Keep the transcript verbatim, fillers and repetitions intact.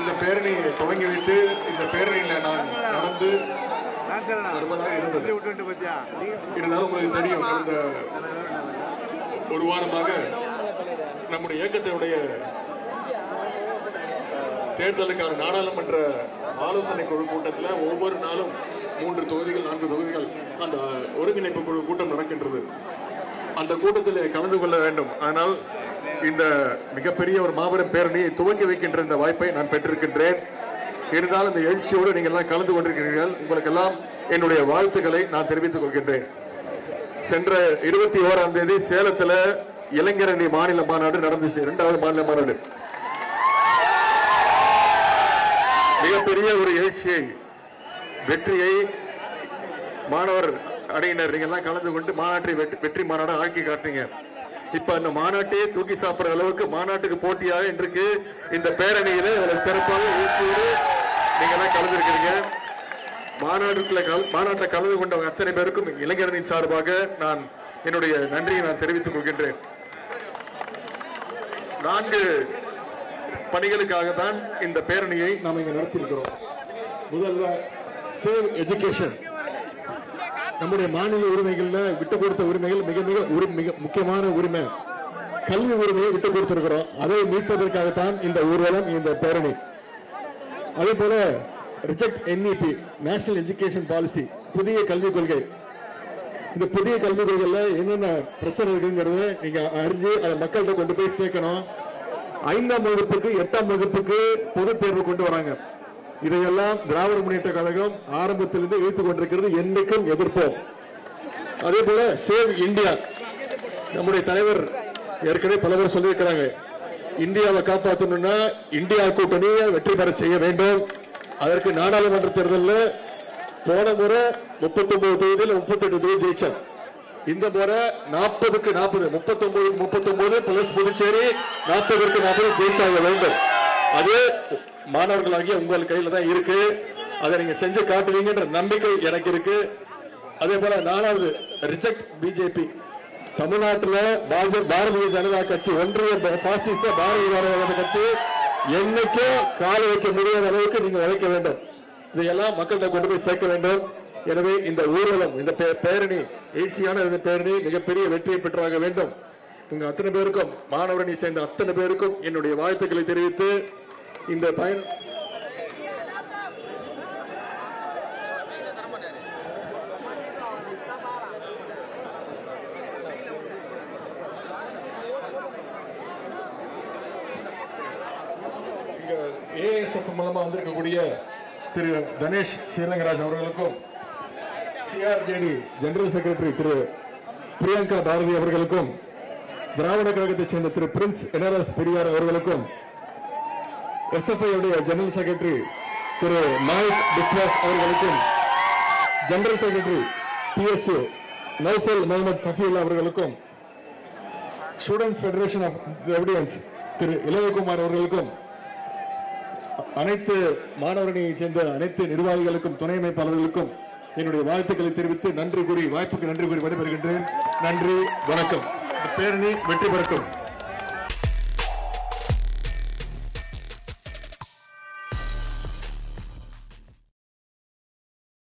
இந்த பேரணியை துவங்கி வைத்து இந்த பேரணியில் நான் நடந்து வருவதாக இருந்தது. இருந்தாலும் உங்களுக்கு தெரியும், கடந்த ஒரு வாரமாக நம்முடைய இயக்கத்தினுடைய தேர்தலுக்கான நாடாளுமன்ற ஆலோசனை குழு கூட்டத்தில் ஒவ்வொரு நாளும் மூன்று தொகுதிகள் நான்கு தொகுதிகள் அந்த ஒருங்கிணைப்பு குழு கூட்டம் நடக்கின்றது. அந்த கூட்டத்தில் கலந்து கொள்ள வேண்டும். ஆனால் இந்த மிகப்பெரிய ஒரு மாபெரும் பேரணியை துவக்கி வைக்கின்ற இந்த வாய்ப்பை நான் பெற்றிருக்கின்றேன். இருந்தாலும் இந்த எழுச்சியோடு நீங்கள் எல்லாம் கலந்து கொண்டிருக்கிறீர்கள். உங்களுக்கெல்லாம் என்னுடைய வாழ்த்துக்களை நான் தெரிவித்துக் கொள்கின்றேன். சென்ற இருபத்தி ஓராம் தேதி சேலத்தில் இளைஞரணி மாநில மாநாடு நடந்துச்சு. இரண்டாவது மாநில மாநாடு மிகப்பெரிய ஒரு எழுச்சியை, வெற்றியை மாணவர் அணியினர் நீங்க எல்லாம் கலந்து கொண்டு மாநாட்டை வெற்றி மாநாடு ஆக்கி காட்டுறீங்க. இப்ப அந்த மாநாட்டையே தூக்கி சாப்பிடுற அளவுக்கு மாநாட்டுக்கு போட்டியாக இன்றைக்கு இந்த பேரணியில சிறப்பாக எழுச்சியோடு நீங்க எல்லாம் கலந்துருக்கிறீங்க. மாநாட்டுக்குள்ள மாநாட்டை கலந்து கொண்ட அத்தனை பேருக்கும் இளைஞரணியின் சார்பாக நான் என்னுடைய நன்றியை நான் தெரிவித்துக் கொள்கின்றேன். நான்கு பணிகளுக்காக தான் இந்த பேரணியை நாம் இங்க நடத்தியிருக்கிறோம். முதல்ல சேவ் எஜுகேஷன். நம்முடைய மாநில உரிமைகள்ல விட்டு கொடுத்த உரிமைகள் மிக மிக மிக முக்கியமான உரிமை, கல்வி உரிமையை விட்டு கொடுத்திருக்கிறோம். அதை மீட்பதற்காகத்தான் இந்த ஊர்வலம், இந்த பேரணி. அதே போல reject NEP, national education policy, புதிய கல்விக் கொள்கை. இந்த புதிய கல்விக் கொள்கையில என்னென்ன பிரச்சனை இருக்குங்கிறது நீங்க அறிஞ்சு அதை மக்கள்கிட்ட கொண்டு போய் சேர்க்கணும். ஐந்தாம் வகுப்புக்கு எட்டாம் வகுப்புக்கு பொது தேர்வு கொண்டு வராங்க. இதையெல்லாம் திராவிட முன்னேற்ற கழகம் ஆரம்பத்திலிருந்து இழுத்துக் கொண்டிருக்கிறது. என்றைக்கும் எதிர்ப்போம். அதே போல சேவ் இந்தியா, நம்முடைய தலைவர் ஏற்கனவே பல பேர் சொல்லியிருக்கிறாங்க, இந்தியாவை காப்பாற்றணும்னா இந்தியா கூட்டணியை வெற்றி பெற செய்ய வேண்டும். அதற்கு நாடாளுமன்ற தேர்தலில் போன முறை முப்பத்தி ஒன்பது தொகுதியில் முப்பத்தி எட்டு தொகுதி ஜெயிச்சோம். இந்த முறை நாற்பதுக்கு நாற்பது, முப்பத்தி ஒன்பது முப்பத்தி ஒன்பது பிளஸ் புதுச்சேரி நாற்பதுக்கு நாற்பது ஜெயிச்சாக வேண்டும். அது மாணவர்களாகிய உங்கள் கையில தான் இருக்கு. அதை நீங்க செஞ்சு காட்டுவீங்கன்ற நம்பிக்கை எனக்கு இருக்கு. அதே போல நாலாவது ரிஜெக்ட் பிஜேபி. தமிழ்நாட்டில் பாரதிய ஜனதா கட்சி, ஒன்றிய பாசிச பாரதிய ஜனதா கட்சி என்னைக்கோ கால வைக்க முடியாத அளவுக்கு நீங்க உழைக்க வேண்டும். இதையெல்லாம் மக்கள்கிட்ட கொண்டு போய் சேர்க்க வேண்டும். எனவே இந்த ஊர்வலம், இந்த பேரணி, எழுச்சியான இந்த பேரணி மிகப்பெரிய வெற்றியை பெற்றாக வேண்டும். உங்க அத்தனை பேருக்கும், மாணவரணி சேர்ந்த அத்தனை பேருக்கும் என்னுடைய வாழ்த்துக்களை தெரிவித்து இந்த பயன் ஏஎஸ்எஃப் மூலமா வந்திருக்கக்கூடிய திரு தனேஷ் ஸ்ரீரங்கராஜ் அவர்களுக்கும், சிஆர்ஜேடி ஜெனரல் செக்ரட்டரி திரு பிரியங்கா பாரதி அவர்களுக்கும், திராவிட கழகத்தைச் சேர்ந்த திரு பிரின்ஸ் என்ஆர்எஸ் பெரியார் அவர்களுக்கும், எஸ்எஃப்ஐ உடைய ஜெனரல் செக்ரட்டரி திரு நாயக் பிஸ்வாஸ் அவர்களுக்கும், general secretary PSU Noufal Mohammed Safeel அவர்களுக்கும், students federation of evidence Thiru Ilayakumar அவர்களுக்கும், அனைத்து மாணவரணியை சேர்ந்த அனைத்து நிர்வாகிகளுக்கும், துணை அமைப்பாளர்களுக்கும் என்னுடைய வாழ்த்துக்களை தெரிவித்து நன்றி கூறி, வாய்ப்புக்கு நன்றி கூறி விடைபெறுகின்றேன். நன்றி, வணக்கம். பேரணி வெற்றி பெறட்டும்.